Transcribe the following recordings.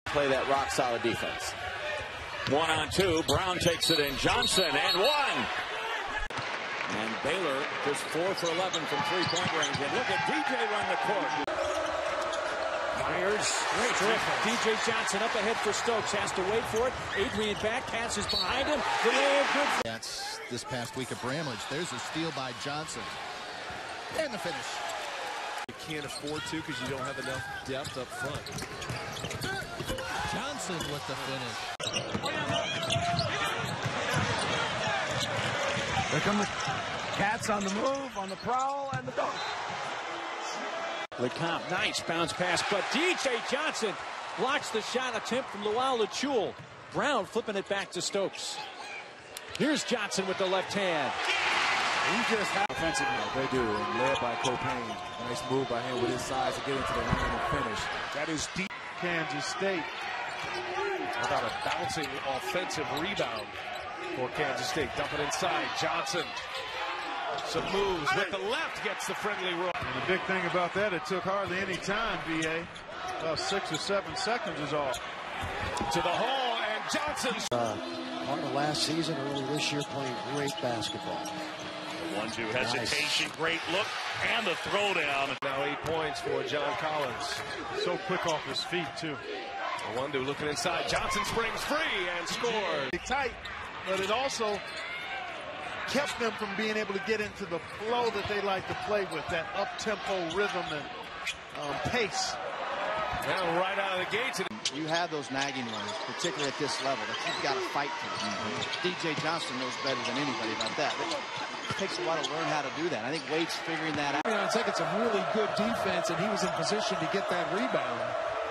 Play that rock-solid defense. 1-on-2. Brown takes it in. Johnson and one. And Baylor just 4 for 11 from three-point range. And look at DJ run the court. Myers, great terrific. DJ Johnson up ahead for Stokes. Has to wait for it. Adrian back. Passes behind him. The layup good. That's this past week at Bramlage. There's a steal by Johnson. And the finish. You can't afford to because you don't have enough depth up front. Johnson with the finish. There come the Cats on the move, on the prowl, and the dunk. LeCompte, nice bounce pass, but DJ Johnson blocks the shot attempt from Lawal Lachul. Brown flipping it back to Stokes. Here's Johnson with the left hand. He just had Offensive, they do, and led by Copain. Nice move by him with his size to get into the lane and finish. that is deep. Kansas State. About a bouncing offensive rebound for Kansas State. Dump it inside. Johnson. Some moves with the left, gets the friendly roll. And the big thing about that, it took hardly any time, B.A. About 6 or 7 seconds is all. To the hole, and Johnson. Part of last season, early this year, playing great basketball. 1-2 hesitation, nice. Great look, and the throwdown. Now 8 points for John Collins. So quick off his feet, too. 1-2 looking inside. Johnson springs free and scores. Tight, but it also kept them from being able to get into the flow that they like to play with, that up-tempo rhythm and pace. Now right out of the gates. You have those nagging ones, particularly at this level, that you've got to fight for. DJ Johnson knows better than anybody about that. It takes a while to learn how to do that. I think Wade's figuring that out. It's like it's a really good defense, and he was in position to get that rebound.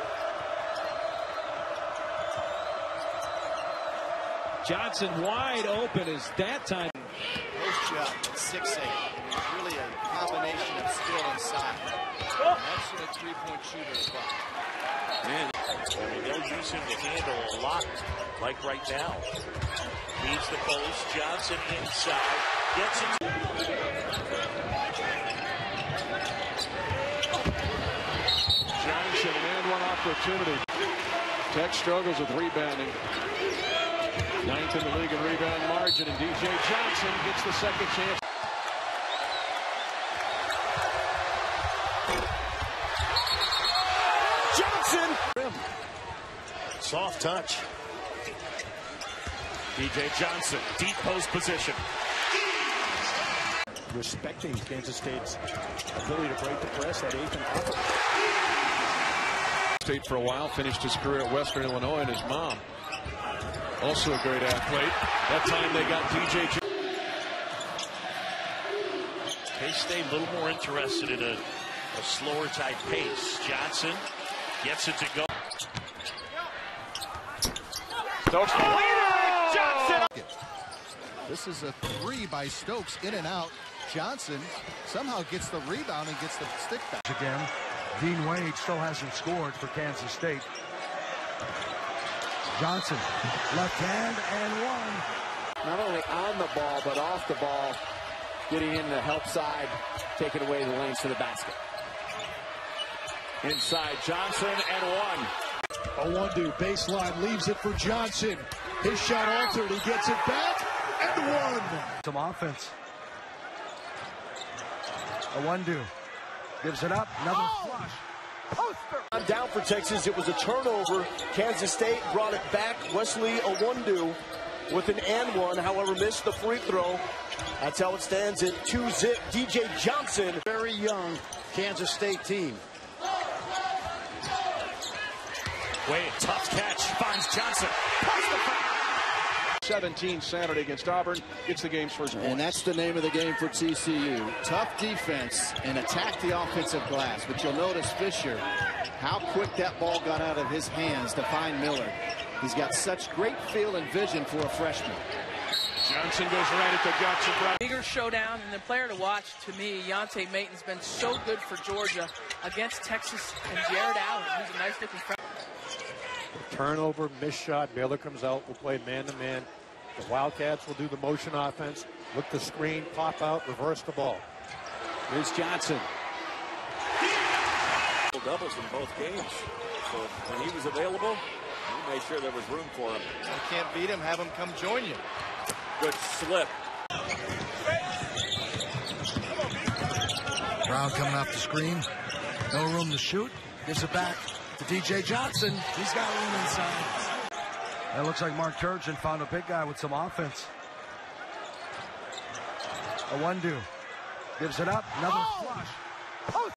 Johnson wide open as that time. Post shot at 6'8". Really a combination of skill and size. Excellent three-point shooter as well. And they'll use him to handle a lot, like right now. Leaves the post. Johnson inside. Gets it. Johnson, and one opportunity. Tech struggles with rebounding. 9th in the league in rebound margin, and DJ Johnson gets the second chance. Johnson! Soft touch. DJ Johnson, deep post position. Respecting Kansas State's ability to break the press at 8th and upper. State for a while, finished his career at Western Illinois, and his mom, also a great athlete. That time they got DJ. K-State a little more interested in a slower type pace. Johnson gets it to go. Stokes the leader! Johnson! This is a 3 by Stokes, in and out. Johnson somehow gets the rebound and gets the stick back. Again, Dean Wade still hasn't scored for Kansas State. Johnson, left hand and one. Not only on the ball, but off the ball, getting in the help side, taking away the lanes to the basket. Inside Johnson and one. A 1-2 baseline leaves it for Johnson. His shot altered. He gets it back and one. Some offense. A 1-2. Gives it up. Another flush. Poster. Down for Texas. It was a turnover. Kansas State brought it back. Wesley Owundu with an and one. However, missed the free throw. That's how it stands at 2-zip. DJ Johnson. Very young Kansas State team. Wade, tough catch. Finds Johnson. 17 Saturday against Auburn. Gets the game's first point. And that's the name of the game for TCU. Tough defense and attack the offensive glass. But you'll notice Fisher, how quick that ball got out of his hands to find Miller. He's got such great feel and vision for a freshman. Johnson goes right at the guts of Bigger showdown, and the player to watch, to me, Yante Maten's been so good for Georgia against Texas, and Jared Allen, who's a nice looking freshman. Turnover, missed shot. Baylor comes out, will play man-to-man. The Wildcats will do the motion offense. Look the screen, pop out, reverse the ball. Here's Johnson. Doubles in both games. So when he was available, made sure there was room for him. You can't beat him, have him come join you. Good slip. Brown coming off the screen. No room to shoot. Gives it back to DJ Johnson. He's got room inside. That looks like Mark Turgeon found a big guy with some offense. Awundu gives it up. Another flush.